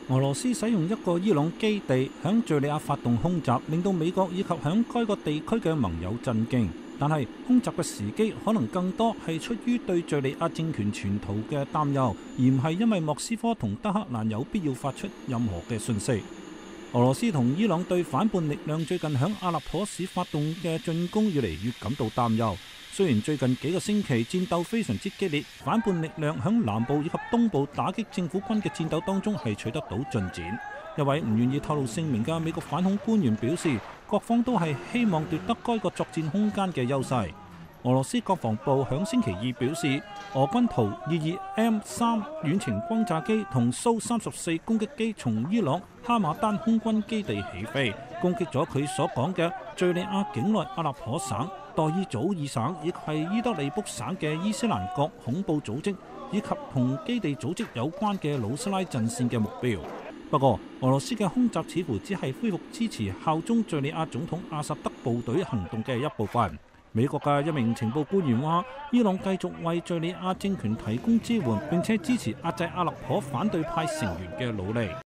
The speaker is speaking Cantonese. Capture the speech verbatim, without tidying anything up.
俄羅斯使用一個伊朗基地響敘利亞發動空襲，令到美國以及響該個地區嘅盟友震驚。但係空襲嘅時機可能更多係出於對敘利亞政權前途嘅擔憂，而唔係因為莫斯科同德黑蘭有必要發出任何嘅訊息。俄羅斯同伊朗對反叛力量最近響阿勒頗市發動嘅進攻越嚟越感到擔憂。雖然最近幾個星期戰鬥非常之激烈，反叛力量響南部以及東部打擊政府軍嘅戰鬥當中係取得到進展。一位唔願意透露姓名嘅美國反恐官員表示，各方都係希望奪得該個作戰空間嘅優勢。俄羅斯國防部響星期二表示，俄軍圖二二 M 三遠程轟炸機同蘇三十四攻擊機從伊朗哈馬丹空軍基地起飛，攻擊咗佢所講嘅敘利亞境內阿勒頗省、代爾祖爾省以及係伊德利卜省嘅伊斯蘭國恐怖組織，以及同基地組織有關嘅魯斯拉陣線嘅目標。不過，俄羅斯嘅空襲似乎只係恢復支持效忠敘利亞總統阿薩德部隊行動嘅一部分。美國嘅一名情報官員話，伊朗繼續為敘利亞政權提供支援，並且支持壓制阿勒頗反對派成員嘅努力。